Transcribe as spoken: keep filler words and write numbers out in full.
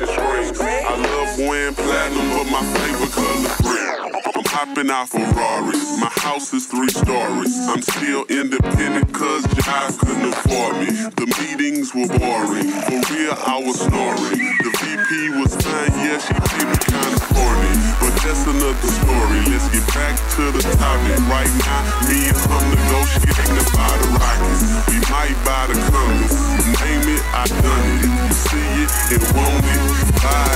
is green. I love wearing platinum, but my favorite color green. I'm hopping out Ferraris, my house is three stories. I'm still independent cause Jive couldn't afford me. The meetings were boring, for real I was snoring. The V P was fine, yeah, she made me kinda corny. But that's another story, let's get back to the topic. Right now, me and him negotiating about the Rockets. We might buy the Columbus, name it, I done it. If you see it and want it, buy